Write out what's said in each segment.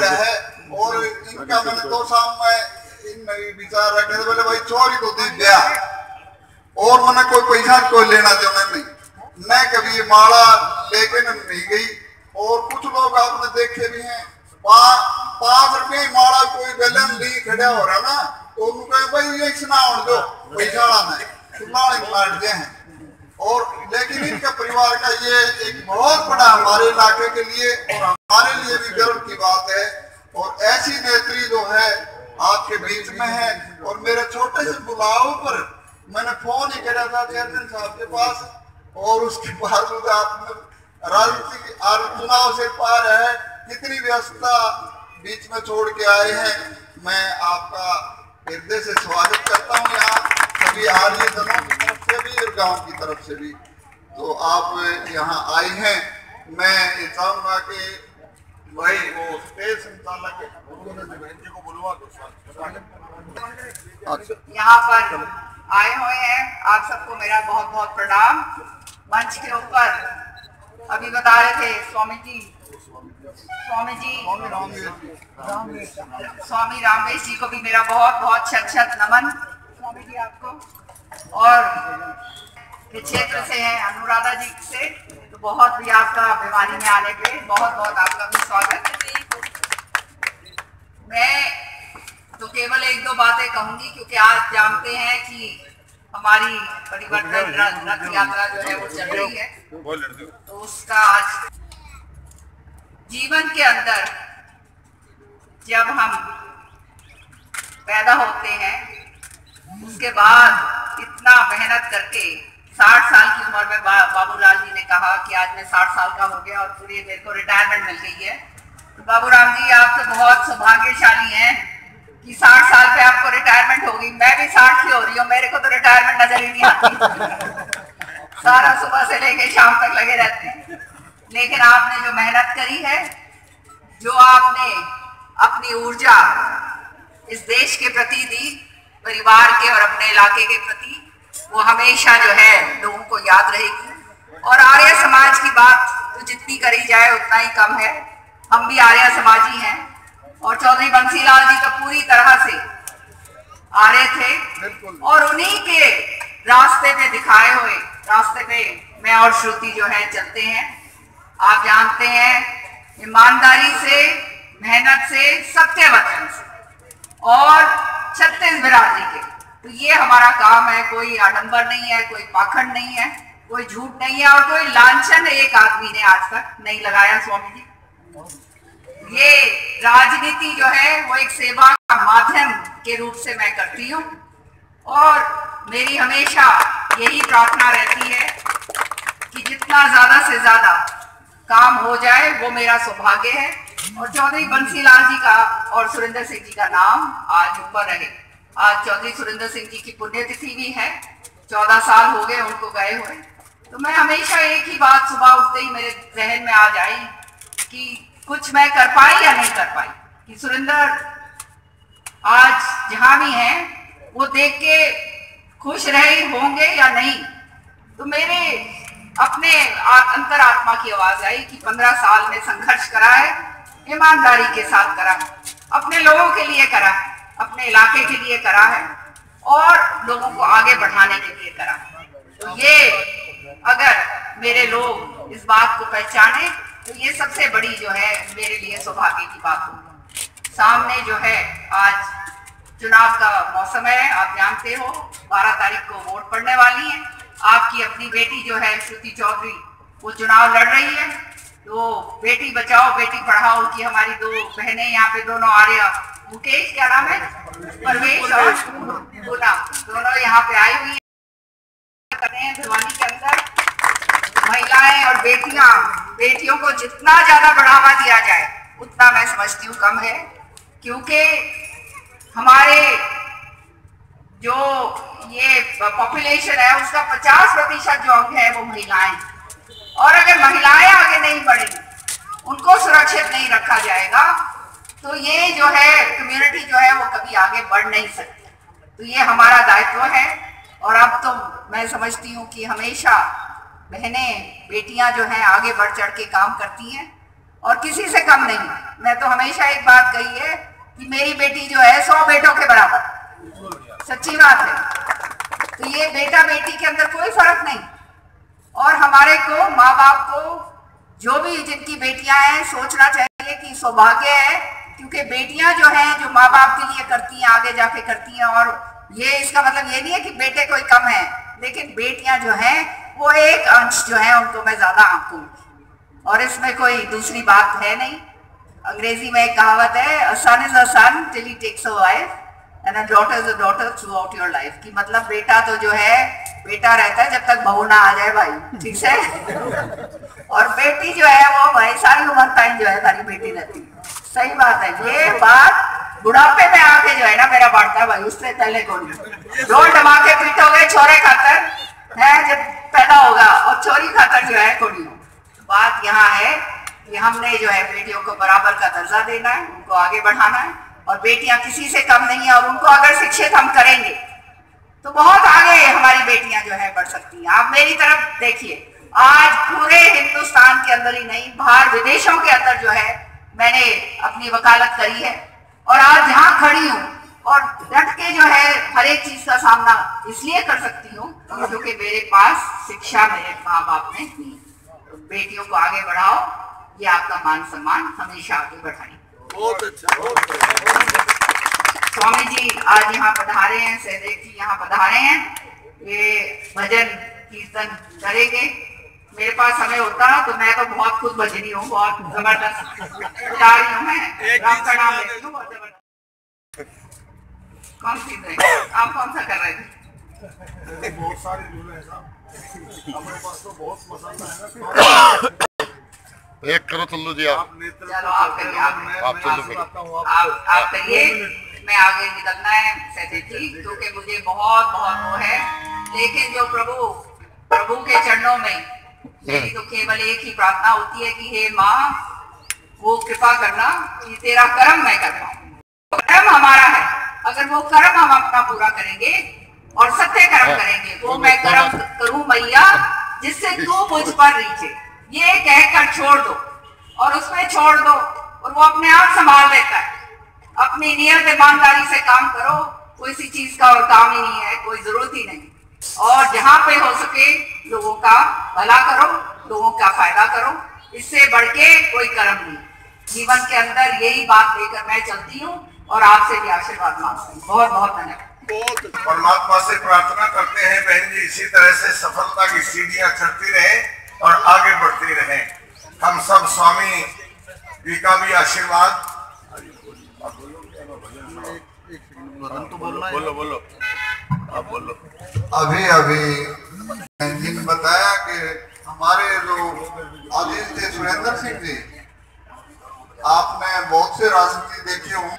गया है। और इनका मैंने तो सामने इन विचार रखे थे, बोले भाई चोरी तो दी गया और मैंने कोई पैसा कोई लेना देना नहीं, मैं कभी ये माला लेके नहीं गई। और कुछ लोग आपने देखे भी हैं 5 रुपये ही माला कोई बेलन ली खड़ा हो रहा ना, तो उनको भाई ये सुना दो पैसा लाना सुना दे हैं। और लेकिन इनके परिवार का ये एक बहुत बड़ा हमारे इलाके के लिए और हमारे लिए भी गर्व की बात है। और ऐसी नेत्री जो है आपके बीच में है। और मेरे छोटे से बुलाव पर मैंने फोन ही किया था चेयरमैन साहब के पास, और उसके बावजूद आपने राजनीतिक चुनाव से पार है, कितनी व्यस्तता बीच में छोड़ के आए हैं। मैं आपका हृदय से स्वागत करता हूँ यहाँ सभी आर्य जनों की तरफ से भी और गांव की तरफ से भी। तो आप यहाँ आए हैं, मैं ये चाहूँगा कि भाई वो स्टेज संचालक को बुलवा दो। यहाँ पर आए हुए हैं आप सबको मेरा बहुत बहुत प्रणाम। मंच के ऊपर अभी बता रहे थे स्वामी रामवेश जी को भी मेरा बहुत बहुत शत नमन स्वामी जी आपको। और के क्षेत्र से हैं अनुराधा जी से, तो बहुत भी आपका भिवानी में आने पे बहुत बहुत आपका भी स्वागत। मैं तो केवल 1-2 बातें कहूंगी क्योंकि आज जानते हैं कि हमारी परिवर्तन रथ यात्रा जो है वो चल रही है, तो उसका आज जीवन के अंदर जब हम पैदा होते हैं उसके बाद इतना मेहनत करके 60 साल की उम्र में बाबूलाल जी ने कहा कि आज मैं 60 साल का हो गया और पूरी मेरे को रिटायरमेंट मिल गई है। तो बाबूराम जी आप तो बहुत सौभाग्यशाली हैं कि 60 साल पे आपको रिटायरमेंट होगी। मैं भी 60 की हो रही हूँ, मेरे को तो रिटायरमेंट नजर ही नहीं आती। सारा सुबह से लेके शाम तक लगे रहते हैं। लेकिन आपने जो मेहनत करी है, जो आपने अपनी ऊर्जा इस देश के प्रति दी, परिवार के और अपने इलाके के प्रति, वो हमेशा जो है लोगों को याद रहेगी। और आर्य समाज की बात तो जितनी करी जाए उतना ही कम है। हम भी आर्य समाजी हैं और चौधरी बंसीलाल जी तो पूरी तरह से आर्य थे और उन्हीं के रास्ते पे दिखाए हुए रास्ते पे मैं और श्रुति जो है चलते हैं। आप जानते हैं ईमानदारी से, मेहनत से, सत्य वचन से और 36 बिरादरी के, तो ये हमारा काम है। कोई आडंबर नहीं है, कोई पाखंड नहीं है, कोई झूठ नहीं है और कोई लांछन एक आदमी ने आज तक नहीं लगाया। स्वामी जी, ये राजनीति जो है वो एक सेवा का माध्यम के रूप से मैं करती हूँ और मेरी हमेशा यही प्रार्थना रहती है कि जितना ज्यादा से ज्यादा काम हो जाए वो मेरा सौभाग्य है। और चौधरी बंसीलाल जी का और सुरेंद्र सिंह जी का नाम आज ऊपर रहे। आज चौधरी सुरेंद्र सिंह जी की पुण्यतिथि भी है, 14 साल हो गए उनको गए हुए। तो मैं हमेशा एक ही बात सुबह उठते ही मेरे जहन में आ जाए कि कुछ मैं कर पाई या नहीं कर पाई, कि सुरेंद्र आज जहां भी हैं वो देख के खुश रहे होंगे या नहीं। तो मेरे अपने अंतरात्मा की आवाज आई कि 15 साल में संघर्ष करा है, ईमानदारी के साथ करा है, अपने लोगों के लिए करा है, अपने इलाके के लिए करा है और लोगों को आगे बढ़ाने के लिए करा है। तो ये अगर मेरे लोग इस बात को पहचाने तो ये सबसे बड़ी जो है मेरे लिए सौभाग्य की बात होगी। सामने जो है आज चुनाव का मौसम है, आप जानते हो 12 तारीख को वोट पड़ने वाली है। आपकी अपनी बेटी जो है श्रुति चौधरी वो चुनाव लड़ रही है। तो बेटी बचाओ बेटी पढ़ाओ की हमारी 2 बहनें यहाँ पे दोनों आर्य, मुकेश क्या नाम है, परवेश और पूना, दोनों यहाँ पे आई हुई है भिवानी के अंदर। महिलाएं और बेटियों को जितना ज्यादा बढ़ावा दिया जाए उतना मैं समझती हूँ कम है, क्योंकि हमारे जो ये पॉपुलेशन है उसका 50% जो अंग है वो महिलाएं, और अगर महिलाएं आगे नहीं बढ़ेंगी, उनको सुरक्षित नहीं रखा जाएगा, तो ये जो है कम्युनिटी जो है वो कभी आगे बढ़ नहीं सकती। तो ये हमारा दायित्व है। और अब तो मैं समझती हूँ कि हमेशा बहनें बेटियां जो हैं आगे बढ़ चढ़ के काम करती हैं और किसी से कम नहीं। मैं तो हमेशा एक बात कही है कि मेरी बेटी जो है 100 बेटों के बराबर, सच्ची बात है। तो ये बेटा बेटी के अंदर कोई फर्क नहीं। और हमारे को माँ बाप को जो भी जिनकी बेटियां हैं सोचना चाहिए कि सौभाग्य है, क्योंकि बेटियां जो हैं जो माँ बाप के लिए करती हैं आगे जाके करती हैं। और ये इसका मतलब ये नहीं है कि बेटे कोई कम है, लेकिन बेटियां जो हैं वो एक अंश जो है उनको मैं ज्यादा आंकूं, और इसमें कोई दूसरी बात है नहीं। अंग्रेजी में एक कहावत है, a son is a son till he takes a wife and a daughter is a daughter throughout your life. की मतलब बेटा तो जो है बेटा रहता है जब तक बहू ना आ जाए भाई, ठीक है। और बेटी जो है वो भाई सारी उम्र टाइम जो है सारी बेटी रहती है। सही बात है। ये बात बुढ़ापे में आके जो है ना मेरा बढ़ता है भाई, उससे पहले कौन ढोल धमाके पीटोगे छोरे खातर है जब पैदा होगा, और छोरी खातर जो है कोड़ी। बात यहाँ है कि हमने जो है बेटियों को बराबर का दर्जा देना है, उनको आगे बढ़ाना है, और बेटियां किसी से कम नहीं है। और उनको अगर शिक्षित हम करेंगे तो बहुत आगे हमारी बेटियां जो है बढ़ सकती हैं। आप मेरी तरफ देखिए, आज पूरे हिंदुस्तान के अंदर ही नहीं, बाहर विदेशों के अंदर जो है मैंने अपनी वकालत करी है, और आज यहाँ खड़ी हूँ और डट के जो है हर एक चीज का सामना इसलिए कर सकती हूँ क्योंकि मेरे पास शिक्षा मेरे माँ बाप ने दी। तो बेटियों को आगे बढ़ाओ, ये आपका मान सम्मान हमेशा आगे बढ़ाएं। बहुत अच्छा। स्वामी जी आज यहाँ पधारे हैं, सहदेव जी यहाँ पधारे हैं, ये भजन कीर्तन करेंगे। मेरे पास समय होता तो मैं तो बहुत खुद भजनी हूँ, बहुत जबरदस्त बता रही हूँ मैं, राम का नाम लेती हूँ बहुत जबरदस्त। कौन सी रहे आप, कौन सा कर रहे थे? बहुत सारी धुन है साहब, हमारे पास तो बहुत पसंद है। एक करो चलो जी, आप चलो आप करिए, आप करिए, मैं आगे निकलना है सहदेव जी, क्योंकि मुझे बहुत वो है। लेकिन जो प्रभु के चरणों में मेरी तो केवल एक ही प्रार्थना होती है कि हे माँ वो कृपा करना कि तेरा कर्म मैं कर पाऊं। कर्म हमारा है, अगर वो कर्म हम अपना पूरा करेंगे और सत्य कर्म करेंगे, वो मैं कर्म करूं मैया जिससे तू मुझ पर रीचे, ये कहकर छोड़ दो और उसमें छोड़ दो, और वो अपने आप संभाल लेता है। अपनी नियत ईमानदारी से काम करो, कोई सी चीज का और काम ही नहीं है, कोई जरूरत ही नहीं। और जहां पे हो सके लोगों का भला करो, लोगों का फायदा करो, इससे बढ़ के कोई कर्म नहीं। जीवन के अंदर यही बात लेकर मैं चलती हूँ और आपसे भी आशीर्वाद मांगती हूँ। बहुत बहुत धन्यवाद। परमात्मा से प्रार्थना करते हैं बहन जी इसी तरह से सफलता की सीढ़ियां चढ़ती रहे और आगे बढ़ती रहे। हम सब स्वामी जी का भी आशीर्वाद। बोलो आप बोलो। अभी जी ने बताया कि हमारे जो आदिल थे सुरेंद्र सिंह जी, आपने बहुत से राजनीति देखे हों,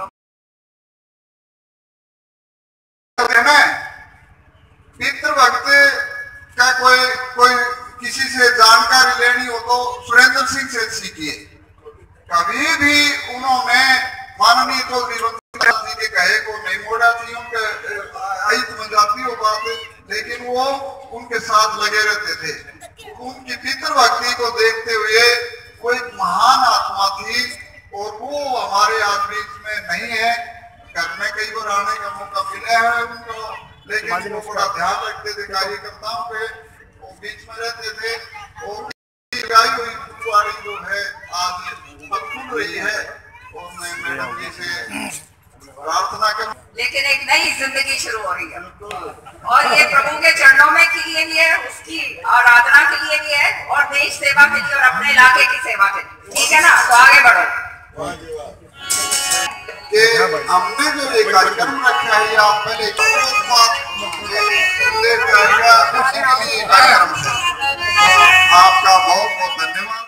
पितृभक्त का कोई किसी से जानकारी लेनी हो तो सुरेंद्र सिंह से सीखिए। कभी भी उन्होंने माननीय चौधरी जी के कहे को नहीं मोड़ा थी, उनके आई तुम्हें जाती हो बात, लेकिन वो उनके साथ लगे रहते थे। उनकी पितृभक्ति को देखते हुए वो एक महान आत्मा थी, और वो हमारे आज बीच में नहीं है। घर में कई बार आने का मौका मिला है उनको, लेकिन वो बड़ा ध्यान रखते थे कार्यकर्ताओं पे, वो बीच में रहते थे। और गाई हुई फुलवाड़ी जो है आज खुल रही है, और मैं मैडम जी से प्रार्थना करूं। लेकिन एक नई जिंदगी शुरू हो रही है, और ये प्रभु के चरणों में के लिए भी है, उसकी आराधना के लिए भी है, और देश सेवा के लिए और अपने इलाके की सेवा के लिए। ठीक है ना, तो आगे बढ़ो। कि हमने जो ये कार्यक्रम रखा है, या पहले आपका बहुत बहुत धन्यवाद।